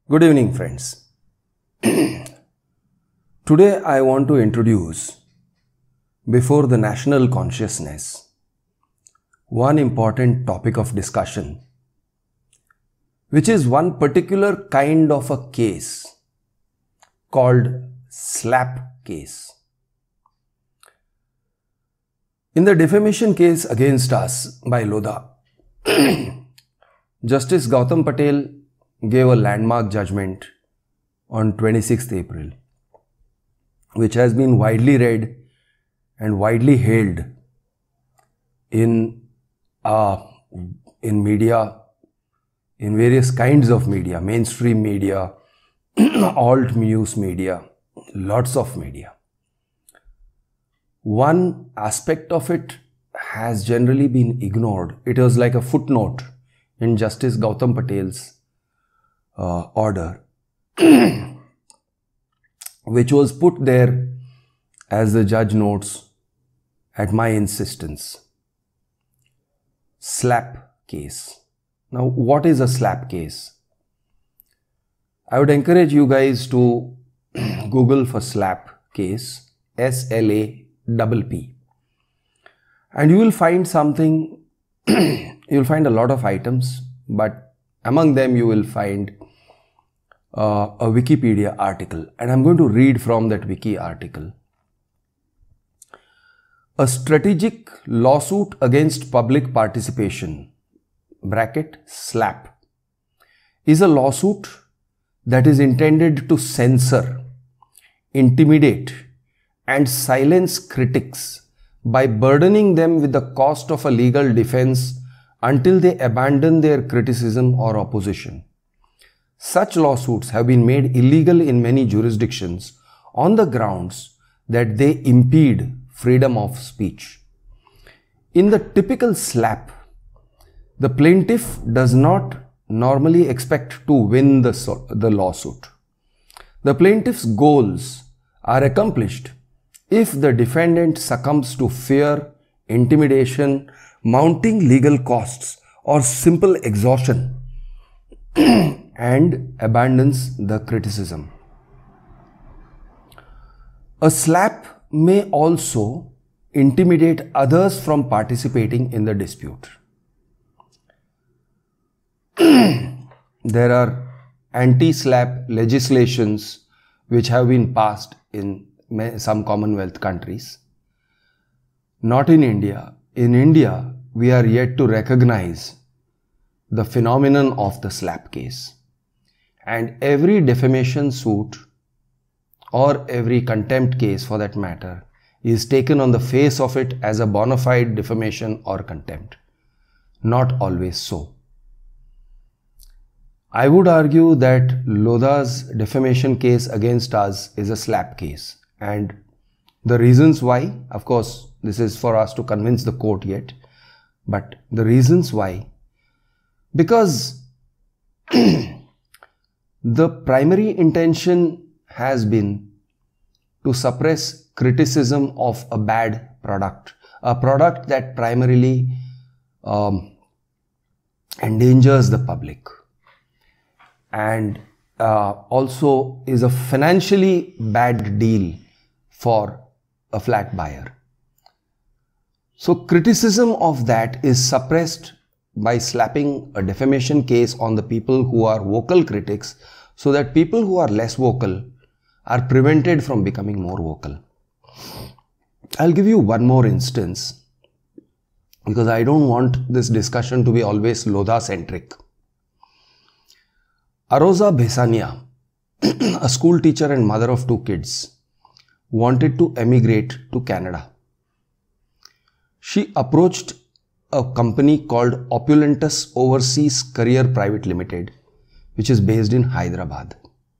Good evening, friends. Today I want to introduce, before the national consciousness, one important topic of discussion, which is one particular kind of a case called SLAPP case. In the defamation case against us by Lodha, Justice Gautam Patel gave a landmark judgment on 26th April, which has been widely read and widely hailed in media, in various kinds of media, mainstream media, alt news media, lots of media. One aspect of it has generally been ignored. It was like a footnote in Justice Gautam Patel's order, which was put there, as the judge notes, at my insistence. SLAPP case. Now, what is a SLAPP case? I would encourage you guys to Google for SLAPP case, SLAPP, and you will find something. You will find a lot of items, but among them you will find a Wikipedia article, and I'm going to read from that wiki article. A strategic lawsuit against public participation (SLAPP) is a lawsuit that is intended to censor, intimidate and silence critics by burdening them with the cost of a legal defense until they abandon their criticism or opposition. Such lawsuits have been made illegal in many jurisdictions on the grounds that they impede freedom of speech. In the typical SLAPP, the plaintiff does not normally expect to win the lawsuit. The plaintiff's goals are accomplished if the defendant succumbs to fear, intimidation, mounting legal costs, or simple exhaustion and abandons the criticism. A SLAPP may also intimidate others from participating in the dispute. There are anti-SLAPP legislations which have been passed in some Commonwealth countries. Not in India. In India, we are yet to recognize the phenomenon of the SLAPP case. And every defamation suit or every contempt case for that matter is taken on the face of it as a bona fide defamation or contempt. Not always so. I would argue that Lodha's defamation case against us is a SLAPP case. And the reasons why, of course, this is for us to convince the court yet, but the reasons why, because the primary intention has been to suppress criticism of a bad product, a product that primarily endangers the public and also is a financially bad deal for a flat buyer. So criticism of that is suppressed by slapping a defamation case on the people who are vocal critics, so that people who are less vocal are prevented from becoming more vocal. I'll give you one more instance, because I don't want this discussion to be always Lodha-centric. Aroza Bhesania, a school teacher and mother of 2 kids, wanted to emigrate to Canada. She approached a company called Opulentus Overseas Career Private Limited, which is based in Hyderabad.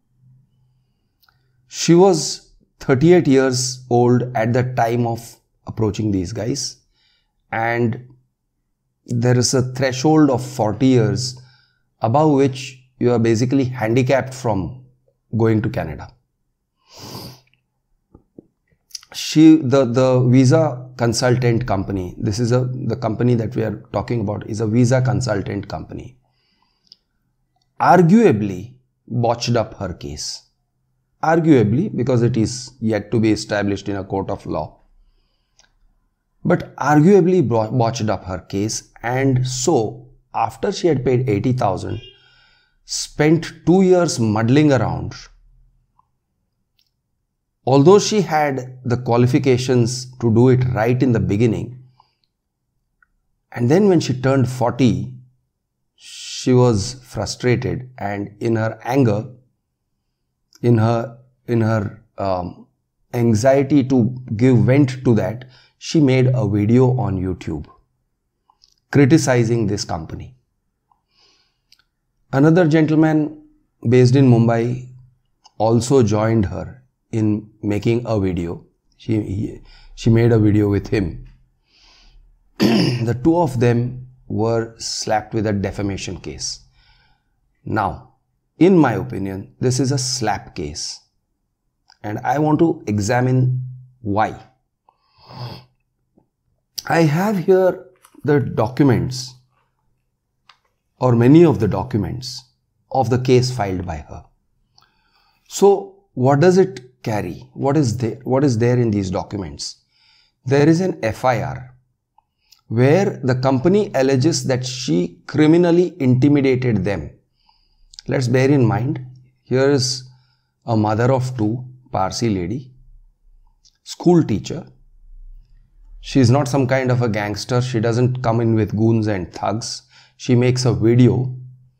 She was 38 years old at the time of approaching these guys, and there is a threshold of 40 years above which you are basically handicapped from going to Canada. The visa consultant company, this is the company that we are talking about, is a visa consultant company. Arguably, botched up her case. Arguably, because it is yet to be established in a court of law. But arguably botched up her case, and so after she had paid 80,000, spent 2 years muddling around. Although she had the qualifications to do it right in the beginning, and then when she turned 40, she was frustrated, and in her anger, in her anxiety to give vent to that, she made a video on YouTube criticizing this company. Another gentleman based in Mumbai also joined her in making a video. She made a video with him. The two of them were slapped with a defamation case. Now, in my opinion, this is a slap case, and I want to examine why. I have here the documents, or many of the documents of the case filed by her. So what does it carry? What is there in these documents? There is an FIR where the company alleges that she criminally intimidated them. Let's bear in mind, here is a mother of two, Parsi lady, school teacher. She is not some kind of a gangster. She doesn't come in with goons and thugs. She makes a video,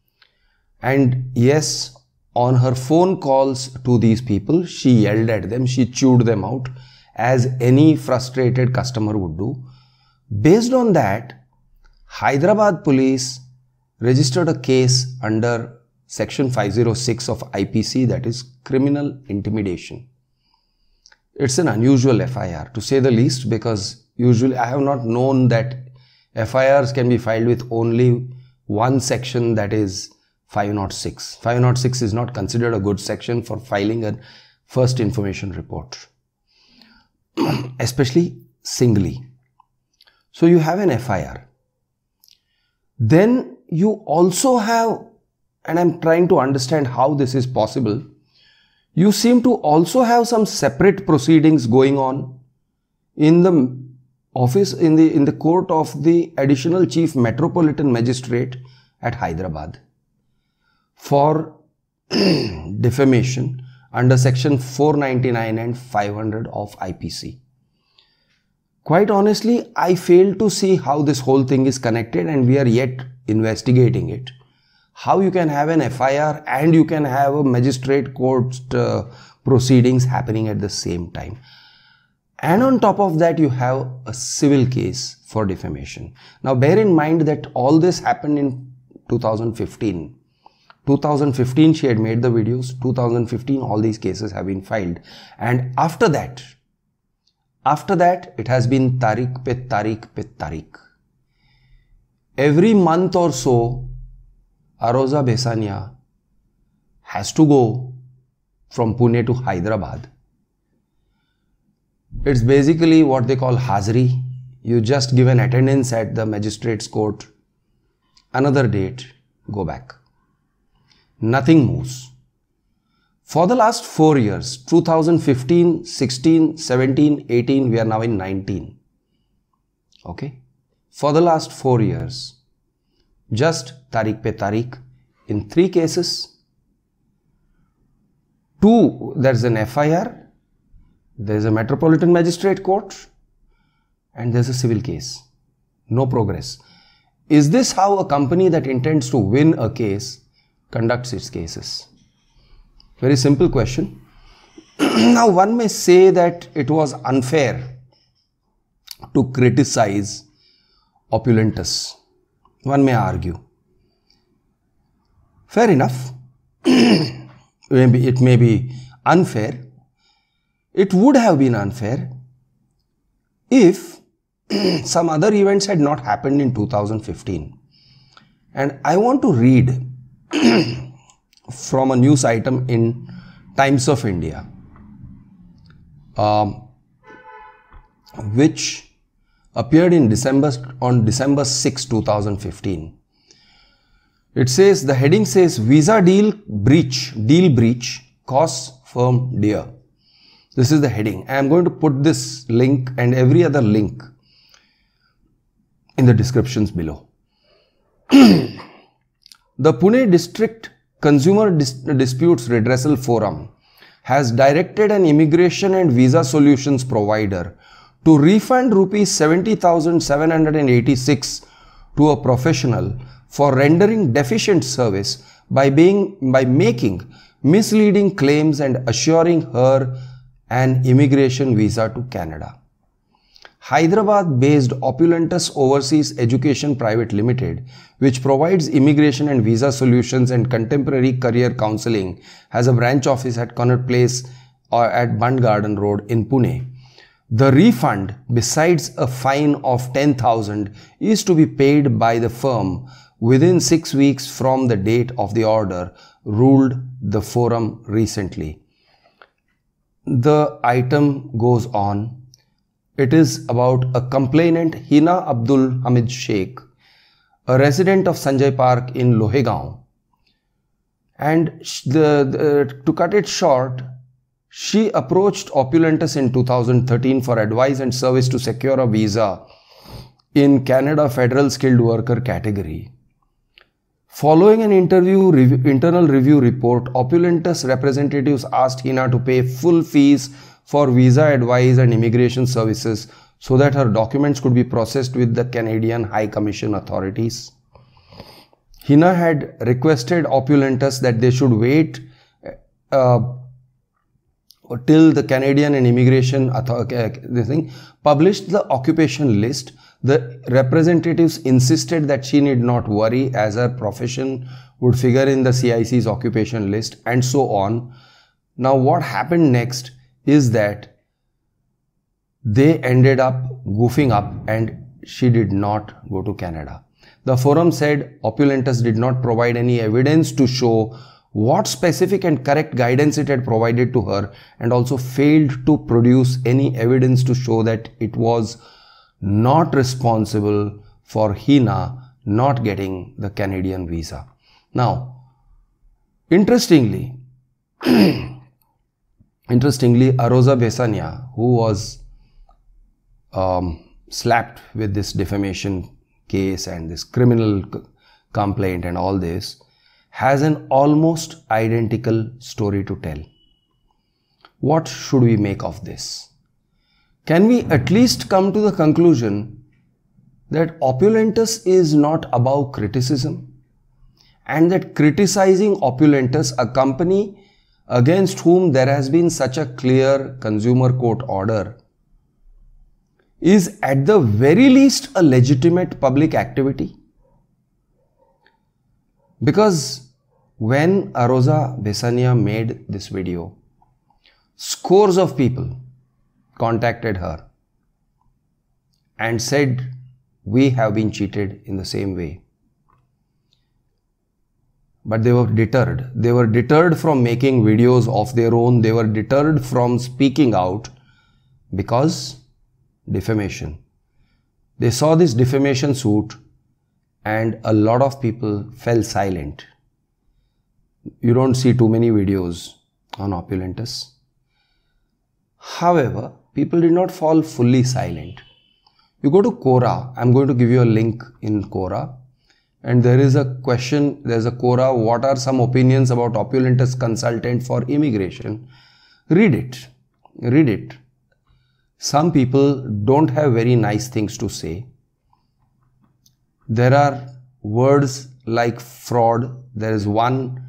and yes, on her phone calls to these people, she yelled at them, she chewed them out as any frustrated customer would do. Based on that, Hyderabad police registered a case under section 506 of IPC, that is criminal intimidation. It's an unusual FIR to say the least, because usually I have not known that FIRs can be filed with only one section, that is 506. 506 is not considered a good section for filing a first information report, especially singly. So you have an FIR. Then you also have, and I'm trying to understand how this is possible, you seem to also have some separate proceedings going on in the office, in the court of the Additional Chief Metropolitan Magistrate at Hyderabad for defamation under section 499 and 500 of IPC. Quite honestly, I fail to see how this whole thing is connected, and we are yet investigating it. How you can have an FIR and you can have a magistrate court proceedings happening at the same time. And on top of that, you have a civil case for defamation. Now bear in mind that all this happened in 2015. 2015 she had made the videos. 2015 all these cases have been filed, and after that it has been tareek pe tareek pe tareek. Every month or so, Aroza Bhesania has to go from Pune to Hyderabad. It's basically what they call Hazri. You just give an attendance at the magistrate's court, another date, go back. Nothing moves. For the last 4 years, 2015, 16, 17, 18, we are now in 19. Okay? For the last 4 years, just tareek pe tareek in 3 cases. 2, there's an FIR, there's a Metropolitan Magistrate Court, and there's a civil case. No progress. Is this how a company that intends to win a case conducts its cases? Very simple question. Now one may say that it was unfair to criticize Opulentus. One may argue. Fair enough. It may be unfair. It would have been unfair if some other events had not happened in 2015. And I want to read from a news item in Times of India, which appeared in on December 6, 2015. It says, the heading says, visa deal breach costs firm dear. This is the heading. I am going to put this link and every other link in the descriptions below. The Pune District Consumer Disputes Redressal Forum has directed an immigration and visa solutions provider to refund rupees 70,786 to a professional for rendering deficient service by making misleading claims and assuring her an immigration visa to Canada. Hyderabad-based Opulentus Overseas Education Private Limited, which provides immigration and visa solutions and contemporary career counseling, has a branch office at Connaught Place or at Bund Garden Road in Pune. The refund, besides a fine of 10,000, is to be paid by the firm within 6 weeks from the date of the order, ruled the forum recently. The item goes on. It is about a complainant, Hina Abdul Hamid Sheikh, a resident of Sanjay Park in Lohegaon. And to cut it short, she approached Opulentus in 2013 for advice and service to secure a visa in Canada Federal Skilled Worker category. Following an internal review report, Opulentus representatives asked Hina to pay full fees for visa advice and immigration services so that her documents could be processed with the Canadian High Commission authorities. Hina had requested Opulentus that they should wait till the Canadian and Immigration published the occupation list. The representatives insisted that she need not worry as her profession would figure in the CIC's occupation list and so on. Now what happened next is that they ended up goofing up and she did not go to Canada. The forum said Opulentus did not provide any evidence to show what specific and correct guidance it had provided to her, and also failed to produce any evidence to show that it was not responsible for Hina not getting the Canadian visa. Now, interestingly, Aroza Bhesania, who was slapped with this defamation case and this criminal complaint and all this, has an almost identical story to tell. What should we make of this? Can we at least come to the conclusion that Opulentus is not above criticism, and that criticizing Opulentus, a company against whom there has been such a clear consumer court order, is at the very least a legitimate public activity? Because when Aroza Bhesania made this video, scores of people contacted her and said, we have been cheated in the same way. But they were deterred. They were deterred from making videos of their own. They were deterred from speaking out because defamation. They saw this defamation suit and a lot of people fell silent. You don't see too many videos on Opulentus. However, people did not fall fully silent. You go to Quora. I'm going to give you a link in Quora. And there is a question, there's a Quora, what are some opinions about Opulentus consultant for immigration? Read it. Read it. Some people don't have very nice things to say. There are words like fraud. There is one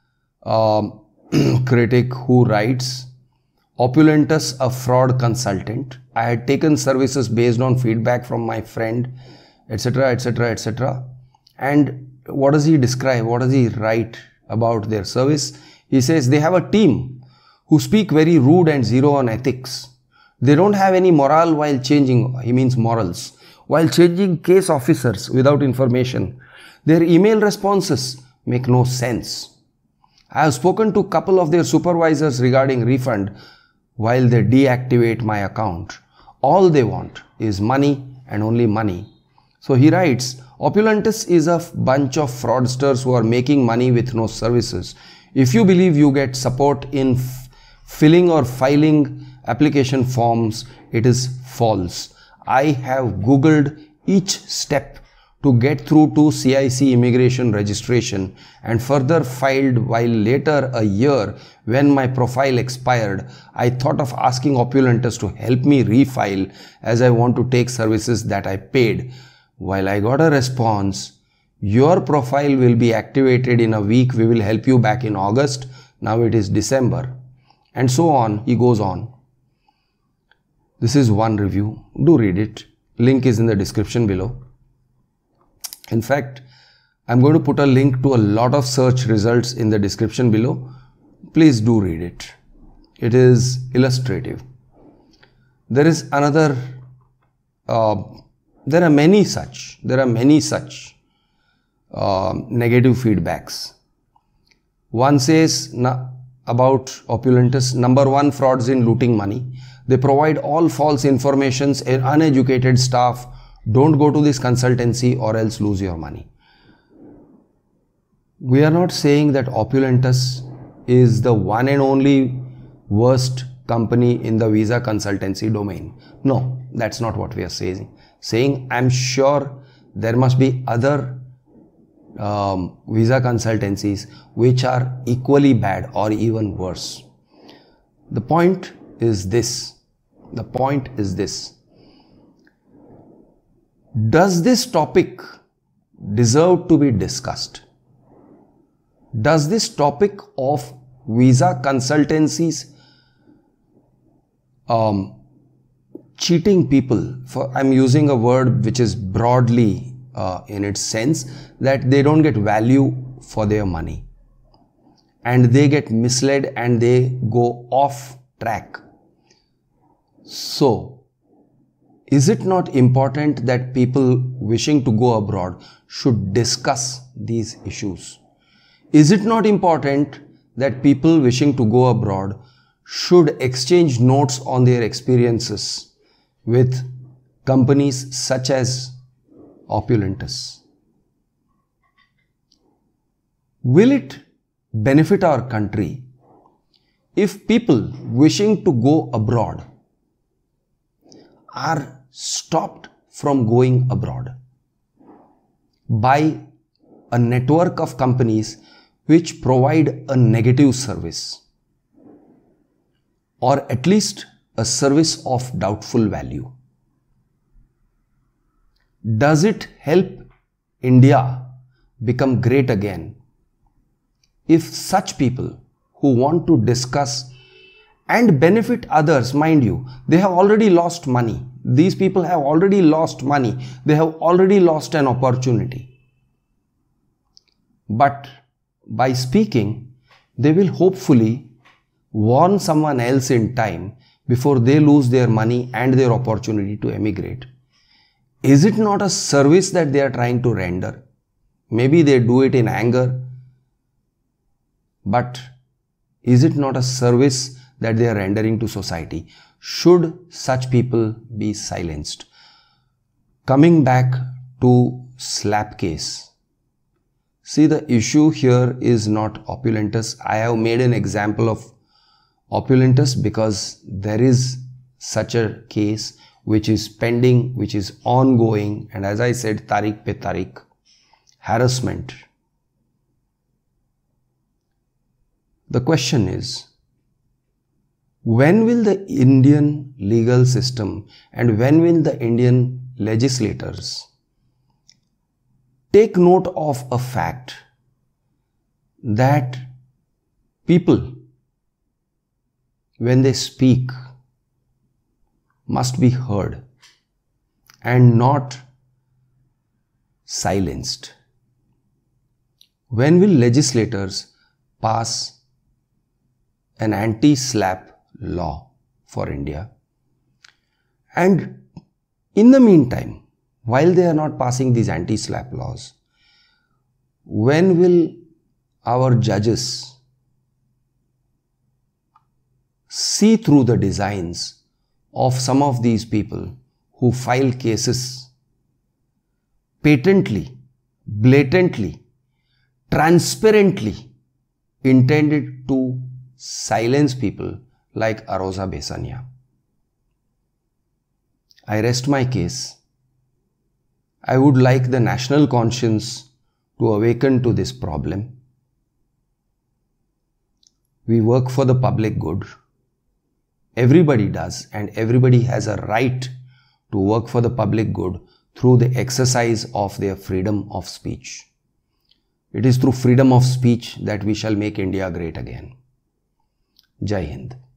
critic who writes, Opulentus, a fraud consultant. I had taken services based on feedback from my friend, etc., etc., etc. And what does he describe? What does he write about their service? He says they have a team who speak very rude and zero on ethics. They don't have any morale while changing, he means morals, while changing case officers without information. Their email responses make no sense. I have spoken to a couple of their supervisors regarding refund while they deactivate my account. All they want is money and only money. So he writes, Opulentus is a bunch of fraudsters who are making money with no services. If you believe you get support in filling or filing application forms, it is false. I have Googled each step to get through to CIC immigration registration and further filed, while later a year when my profile expired, I thought of asking Opulentus to help me refile as I want to take services that I paid. While I got a response, your profile will be activated in a week, we will help you back in August, now it is December, and so on. He goes on. This is one review, do read it, link is in the description below. In fact, I'm going to put a link to a lot of search results in the description below. Please do read it. It is illustrative. There is another, there are many such negative feedbacks. One says about Opulentus, number one, frauds in looting money. They provide all false informations and uneducated staff. Don't go to this consultancy or else lose your money. We are not saying that Opulentus is the one and only worst company in the visa consultancy domain. No, that's not what we are saying. I'm sure there must be other visa consultancies which are equally bad or even worse. The point is this. Does this topic deserve to be discussed? Does this topic of visa consultancies cheating people, I'm using a word which is broadly in its sense, that they don't get value for their money and they get misled and they go off track. So, is it not important that people wishing to go abroad should discuss these issues? Is it not important that people wishing to go abroad should exchange notes on their experiences with companies such as Opulentus? Will it benefit our country if people wishing to go abroad are stopped from going abroad by a network of companies which provide a negative service, or at least a service of doubtful value? Does it help India become great again if such people who want to discuss and benefit others, mind you, they have already lost money. These people have already lost money. They have already lost an opportunity. But by speaking, they will hopefully warn someone else in time before they lose their money and their opportunity to emigrate. Is it not a service that they are trying to render? Maybe they do it in anger, but is it not a service that they are rendering to society? Should such people be silenced? Coming back to SLAPP case. See, the issue here is not Opulentus. I have made an example of Opulentus because there is such a case which is pending, which is ongoing, and as I said, tareek pe tareek, harassment. The question is, when will the Indian legal system and when will the Indian legislators take note of a fact that people, when they speak, must be heard and not silenced? When will legislators pass an anti-SLAPP law for India? And in the meantime, while they are not passing these anti-SLAPP laws, when will our judges see through the designs of some of these people who file cases patently, blatantly, transparently intended to silence people like Aroza Bhesania. I rest my case. I would like the national conscience to awaken to this problem. We work for the public good. Everybody does, and everybody has a right to work for the public good through the exercise of their freedom of speech. It is through freedom of speech that we shall make India great again. Jai Hind.